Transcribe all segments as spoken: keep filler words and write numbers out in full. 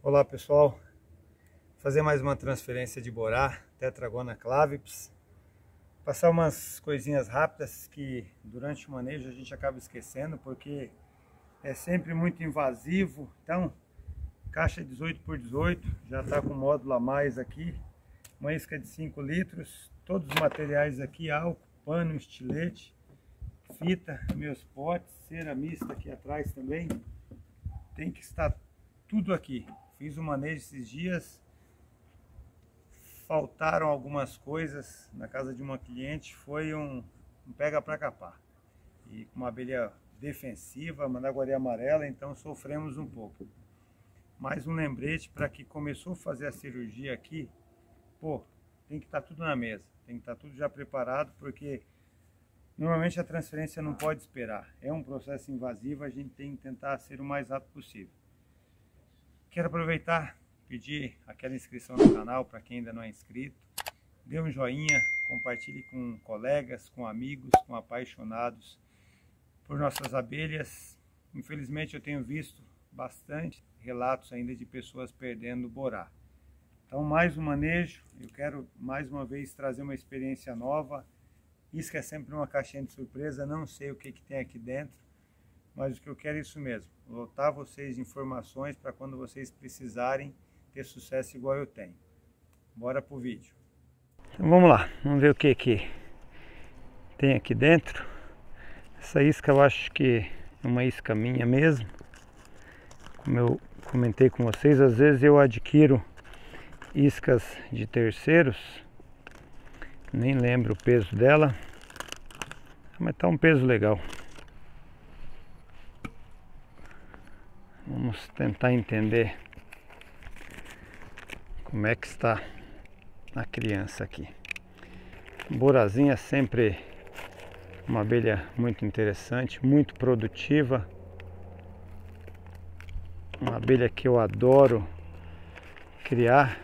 Olá pessoal, fazer mais uma transferência de Borá, Tetragona clavips. Passar umas coisinhas rápidas que durante o manejo a gente acaba esquecendo, porque é sempre muito invasivo. Então, caixa dezoito por dezoito, já está com módulo a mais aqui, uma isca de cinco litros, todos os materiais aqui, álcool, pano, estilete, fita, meus potes, cera mista aqui atrás também, tem que estar tudo aqui. Fiz o manejo esses dias, faltaram algumas coisas na casa de uma cliente, foi um, um pega pra capar. E com uma abelha defensiva, mandaguaria amarela, então sofremos um pouco. Mais um lembrete para que começou a fazer a cirurgia aqui, pô, tem que estar tudo na mesa, tem que estar tudo já preparado, porque normalmente a transferência não pode esperar. É um processo invasivo, a gente tem que tentar ser o mais rápido possível. Quero aproveitar, pedir aquela inscrição no canal para quem ainda não é inscrito. Dê um joinha, compartilhe com colegas, com amigos, com apaixonados por nossas abelhas. Infelizmente eu tenho visto bastante relatos ainda de pessoas perdendo o Borá. Então, mais um manejo, eu quero mais uma vez trazer uma experiência nova. Isca é sempre uma caixinha de surpresa, não sei o que, que tem aqui dentro, mas o que eu quero é isso mesmo, lotar vocês de informações para quando vocês precisarem ter sucesso igual eu tenho. Bora pro vídeo. Então vamos lá, vamos ver o que que tem aqui dentro. Essa isca eu acho que é uma isca minha mesmo. Como eu comentei com vocês, às vezes eu adquiro iscas de terceiros, nem lembro o peso dela, mas tá um peso legal. Vamos tentar entender como é que está a criança aqui. Borazinha é sempre uma abelha muito interessante, muito produtiva. Uma abelha que eu adoro criar.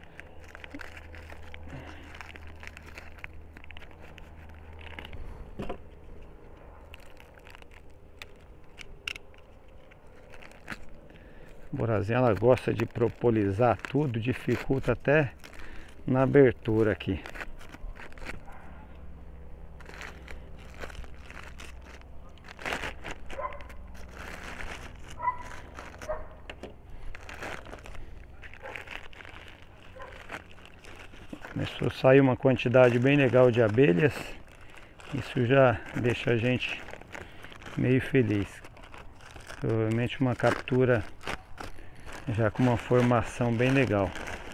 A borazinha, ela gosta de propolizar tudo, dificulta até na abertura aqui. Começou a sair uma quantidade bem legal de abelhas. Isso já deixa a gente meio feliz. Provavelmente uma captura já com uma formação bem legal.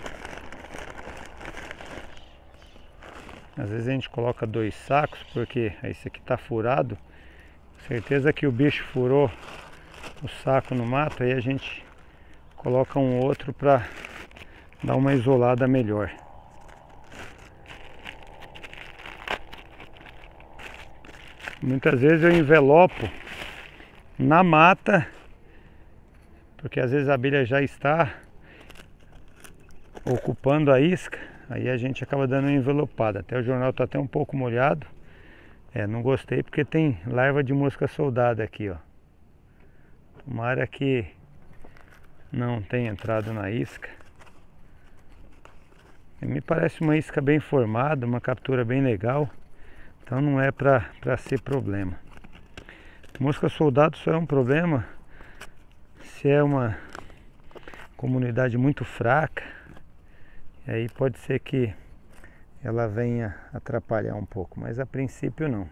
Às vezes a gente coloca dois sacos, porque esse aqui está furado. Certeza que o bicho furou o saco no mato, aí a gente coloca um outro para dar uma isolada melhor. Muitas vezes eu envelopo na mata, porque às vezes a abelha já está ocupando a isca, aí a gente acaba dando uma envelopada. Até o jornal está até um pouco molhado. É, não gostei porque tem larva de mosca soldada aqui, ó. Tomara que não tenha entrado na isca. E me parece uma isca bem formada, uma captura bem legal. Então não é para para ser problema. Mosca soldado só é um problema se é uma comunidade muito fraca, e aí pode ser que ela venha atrapalhar um pouco, mas a princípio não.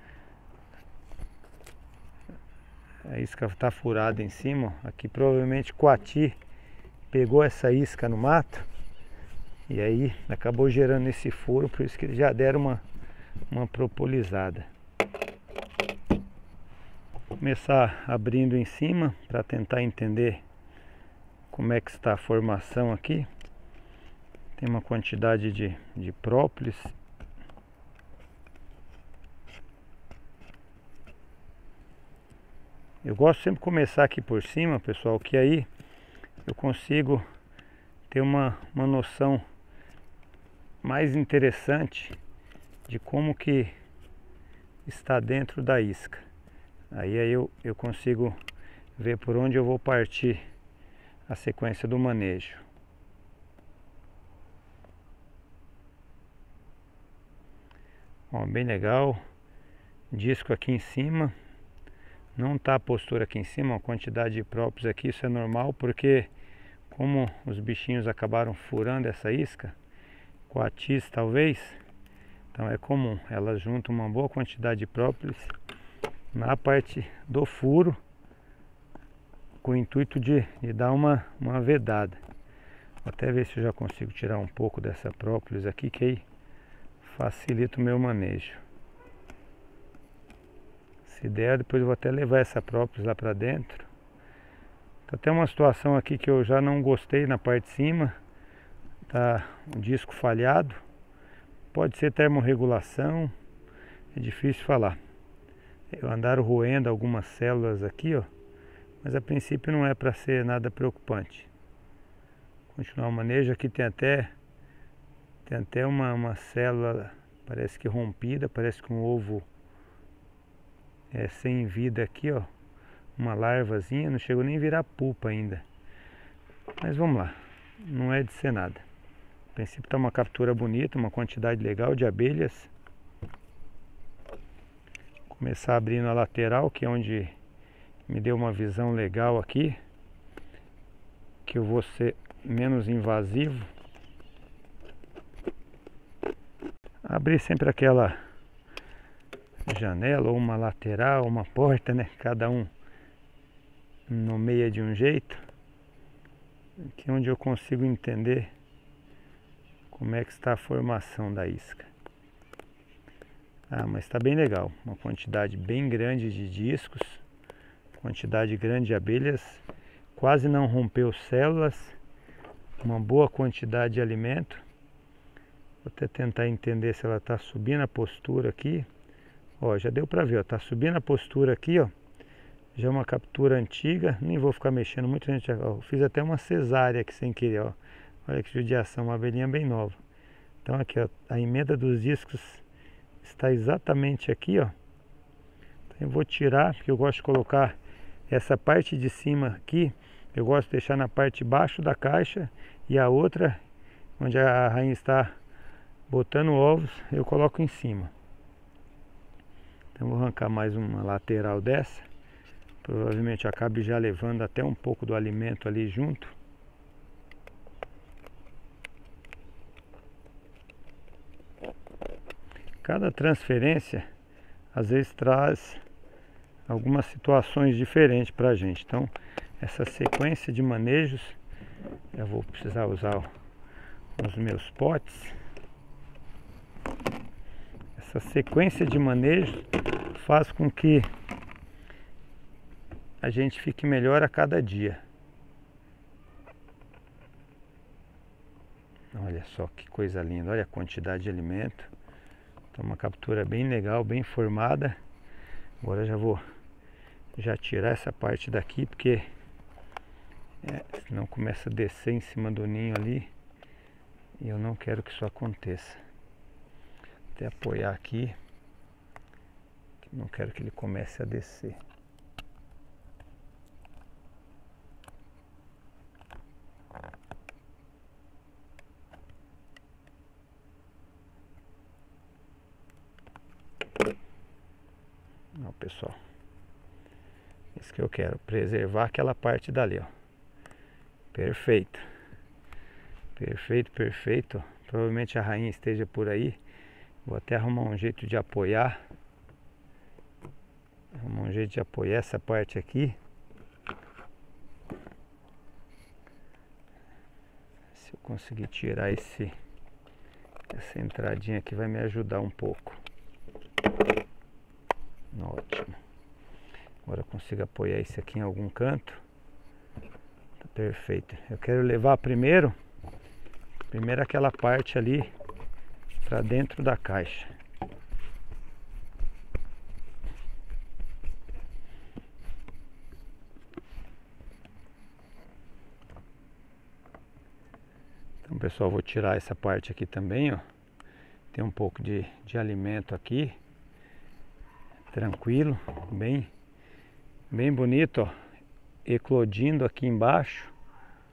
A isca está furada em cima, aqui provavelmente Coati pegou essa isca no mato e aí acabou gerando esse furo, por isso que eles já deram uma, uma propolizada. Vou começar abrindo em cima para tentar entender como é que está a formação aqui. Tem uma quantidade de, de própolis. Eu gosto sempre de começar aqui por cima, pessoal, que aí eu consigo ter uma, uma noção mais interessante de como que está dentro da isca. Aí, aí eu, eu consigo ver por onde eu vou partir a sequência do manejo. Ó, bem legal. Disco aqui em cima. Não tá a postura aqui em cima, a quantidade de próprios aqui, isso é normal, porque como os bichinhos acabaram furando essa isca, com a tiz talvez, então é comum, elas juntam uma boa quantidade de própolis na parte do furo, com o intuito de, de dar uma, uma vedada. Vou até ver se eu já consigo tirar um pouco dessa própolis aqui, que aí facilita o meu manejo. Se der, depois eu vou até levar essa própolis lá para dentro. Tá até uma situação aqui que eu já não gostei na parte de cima. Tá um disco falhado. Pode ser termorregulação. É difícil falar. Eu andaram roendo algumas células aqui, ó. Mas a princípio não é para ser nada preocupante. Continuar o manejo. Aqui tem até Tem até uma, uma célula, parece que rompida, parece que um ovo é, sem vida aqui, ó. Uma larvazinha, não chegou nem a virar pupa ainda. Mas vamos lá, não é de ser nada. A princípio está uma captura bonita, uma quantidade legal de abelhas. Vou começar abrindo a lateral, que é onde me deu uma visão legal aqui. Que eu vou ser menos invasivo. Abrir sempre aquela janela ou uma lateral, uma porta, né? Cada um nomeia de um jeito. Aqui é onde eu consigo entender como é que está a formação da isca. Ah, mas está bem legal. Uma quantidade bem grande de discos, quantidade grande de abelhas, quase não rompeu células, uma boa quantidade de alimento. Vou até tentar entender se ela está subindo a postura aqui. Ó, já deu para ver, ó, tá subindo a postura aqui, ó. Já é uma captura antiga, nem vou ficar mexendo muito, gente. Ó, fiz até uma cesárea aqui sem querer, ó. Olha que judiação, uma abelhinha bem nova. Então aqui, ó, a emenda dos discos está exatamente aqui, ó. Então eu vou tirar, porque eu gosto de colocar essa parte de cima aqui, eu gosto de deixar na parte de baixo da caixa, e a outra, onde a rainha está botando ovos, eu coloco em cima. Então vou arrancar mais uma lateral dessa. Provavelmente acabe já levando até um pouco do alimento ali junto. Cada transferência às vezes traz algumas situações diferentes para a gente. Então essa sequência de manejos, eu vou precisar usar os meus potes. Essa sequência de manejo faz com que a gente fique melhor a cada dia. Olha só que coisa linda, olha a quantidade de alimento. Então uma captura bem legal, bem formada. Agora já vou já tirar essa parte daqui, porque é, senão começa a descer em cima do ninho ali. E eu não quero que isso aconteça. Até apoiar aqui. Não quero que ele comece a descer. Ó, pessoal, isso que eu quero, preservar aquela parte dali, ó. Perfeito, perfeito, perfeito. Provavelmente a rainha esteja por aí. Vou até arrumar um jeito de apoiar, arrumar um jeito de apoiar essa parte aqui. Se eu conseguir tirar esse essa entradinha aqui, vai me ajudar um pouco. Ótimo. Agora eu consigo apoiar isso aqui em algum canto. Tá perfeito. Eu quero levar primeiro, primeiro aquela parte ali para dentro da caixa. Então, pessoal, vou tirar essa parte aqui também, ó. Tem um pouco de, de alimento aqui. Tranquilo, bem, bem bonito, ó, eclodindo aqui embaixo.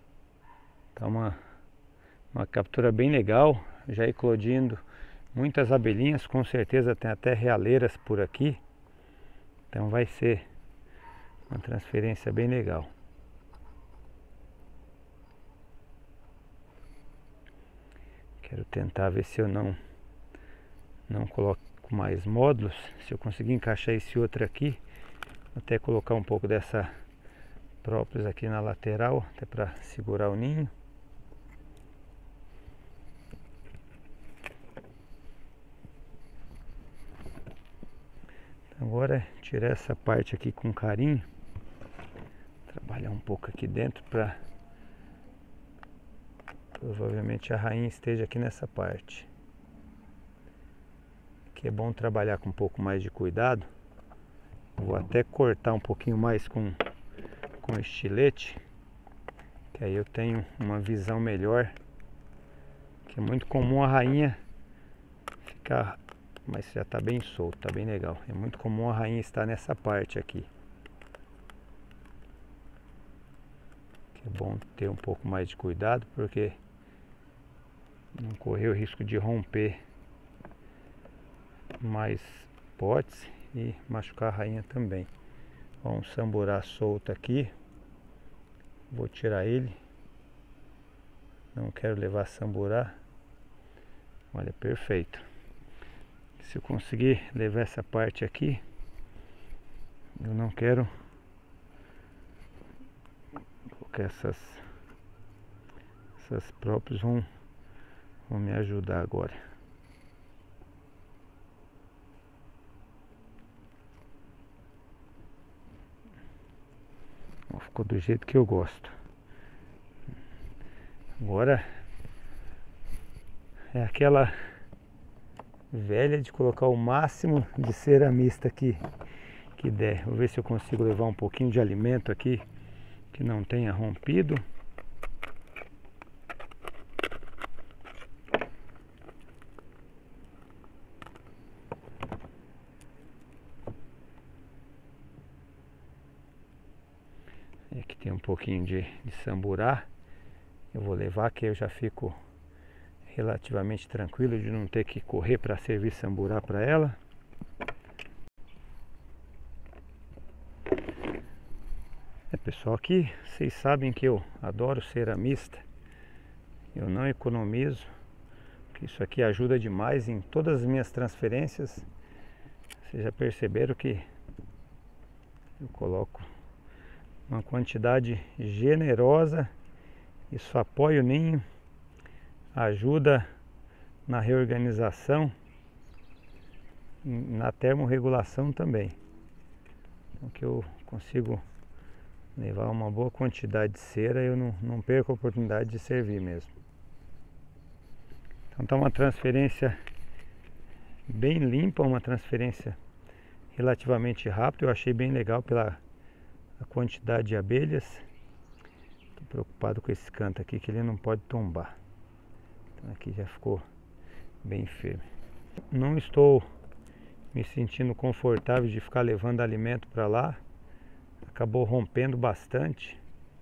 Tá uma, uma captura bem legal, já eclodindo muitas abelhinhas, com certeza tem até realeiras por aqui. Então vai ser uma transferência bem legal. Quero tentar ver se eu não não coloco mais módulos, se eu conseguir encaixar esse outro aqui, até colocar um pouco dessa próprios aqui na lateral, até para segurar o ninho. Agora tirar essa parte aqui com carinho, trabalhar um pouco aqui dentro para provavelmente a rainha esteja aqui nessa parte. Aqui é bom trabalhar com um pouco mais de cuidado. Vou até cortar um pouquinho mais com com estilete, que aí eu tenho uma visão melhor, que é muito comum a rainha ficar, mas já está bem solto, está bem legal. É muito comum a rainha estar nessa parte aqui, que é bom ter um pouco mais de cuidado, porque não correr o risco de romper mais potes e machucar a rainha também. Ó, um samburá solto aqui, vou tirar ele, não quero levar samburá. Olha, perfeito. Se eu conseguir levar essa parte aqui, eu não quero colocar essas essas próprias vão, vão me ajudar agora. Ficou do jeito que eu gosto. Agora é aquela velha de colocar o máximo de ceramista que, que der. Vou ver se eu consigo levar um pouquinho de alimento aqui que não tenha rompido. Aqui tem um pouquinho de, de samburá. Eu vou levar, que eu já fico relativamente tranquilo de não ter que correr para servir samburá para ela. É, pessoal, aqui vocês sabem que eu adoro ceramista. Eu não economizo, porque isso aqui ajuda demais em todas as minhas transferências. Vocês já perceberam que eu coloco uma quantidade generosa, isso apoia o ninho, ajuda na reorganização, na termorregulação também. Então que eu consigo levar uma boa quantidade de cera, eu não, não perco a oportunidade de servir mesmo. Então tá uma transferência bem limpa, uma transferência relativamente rápida. Eu achei bem legal pela a quantidade de abelhas. Estou preocupado com esse canto aqui, que ele não pode tombar. Então aqui já ficou bem firme. Não estou me sentindo confortável de ficar levando alimento para lá. Acabou rompendo bastante.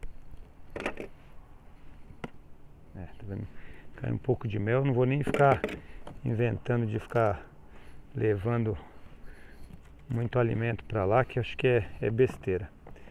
É, tá vendo? Cai um pouco de mel. Não vou nem ficar inventando de ficar levando muito alimento para lá, que acho que é, é besteira.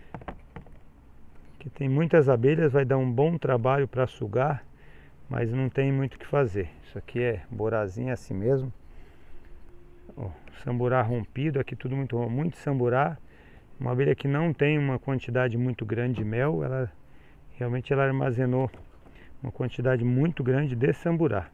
Aqui tem muitas abelhas, vai dar um bom trabalho para sugar, mas não tem muito o que fazer. Isso aqui é borazinha assim mesmo. Ó, samburá rompido, aqui tudo muito muito samburá. Uma abelha que não tem uma quantidade muito grande de mel, ela realmente ela armazenou uma quantidade muito grande de samburá.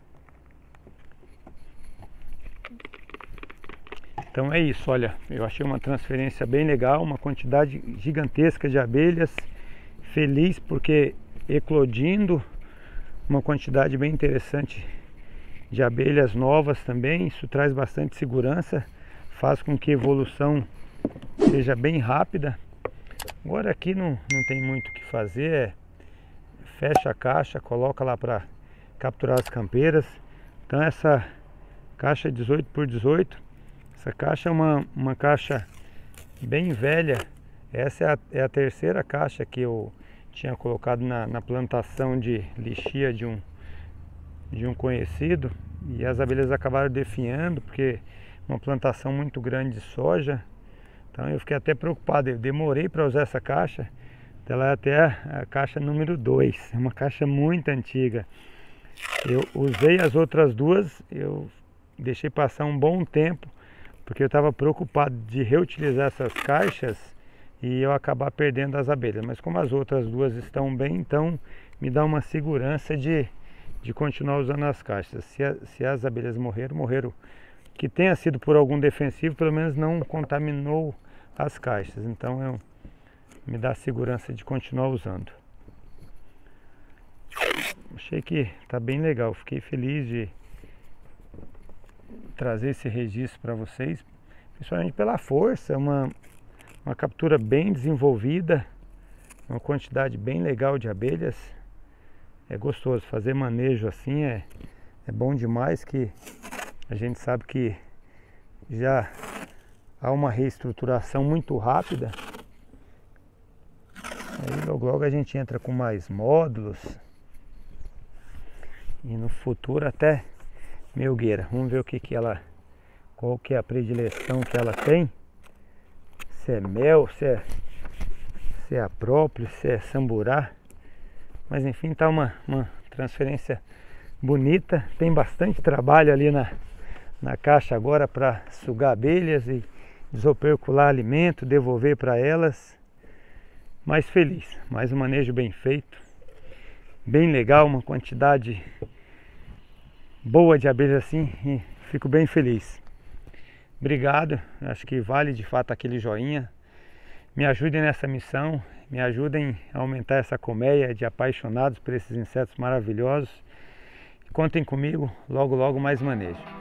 Então é isso, olha, eu achei uma transferência bem legal, uma quantidade gigantesca de abelhas. Feliz porque eclodindo uma quantidade bem interessante de abelhas novas também. Isso traz bastante segurança, faz com que a evolução seja bem rápida. Agora aqui não, não tem muito o que fazer, é, fecha a caixa, coloca lá para capturar as campeiras. Então essa caixa dezoito por dezoito, essa caixa é uma, uma caixa bem velha. Essa é a, é a terceira caixa que eu, tinha colocado na, na plantação de lixia de um, de um conhecido, e as abelhas acabaram definhando, porque uma plantação muito grande de soja. Então eu fiquei até preocupado, eu demorei para usar essa caixa. Ela é até a caixa número dois, é uma caixa muito antiga. Eu usei as outras duas, eu deixei passar um bom tempo, porque eu estava preocupado de reutilizar essas caixas e eu acabar perdendo as abelhas. Mas como as outras duas estão bem, então me dá uma segurança de, de continuar usando as caixas. Se, a, se as abelhas morreram, morreram. Que tenha sido por algum defensivo, pelo menos não contaminou as caixas. Então eu, me dá segurança de continuar usando. Achei que tá bem legal, fiquei feliz de trazer esse registro para vocês, principalmente pela força, uma, uma captura bem desenvolvida, uma quantidade bem legal de abelhas. É gostoso fazer manejo assim, é, é bom demais, que a gente sabe que já há uma reestruturação muito rápida. Aí logo logo a gente entra com mais módulos. E no futuro até melgueira. Vamos ver o que que ela, qual que é a predileção que ela tem. Se é mel, se é, se é a própria, se é samburá. Mas enfim, tá uma, uma transferência bonita. Tem bastante trabalho ali na, na caixa agora para sugar abelhas e desopercular alimento, devolver para elas. Mais feliz, mais um manejo bem feito, bem legal, uma quantidade boa de abelhas assim, e fico bem feliz. Obrigado, acho que vale de fato aquele joinha. Me ajudem nessa missão, me ajudem a aumentar essa colmeia de apaixonados por esses insetos maravilhosos. Contem comigo, logo logo mais manejo.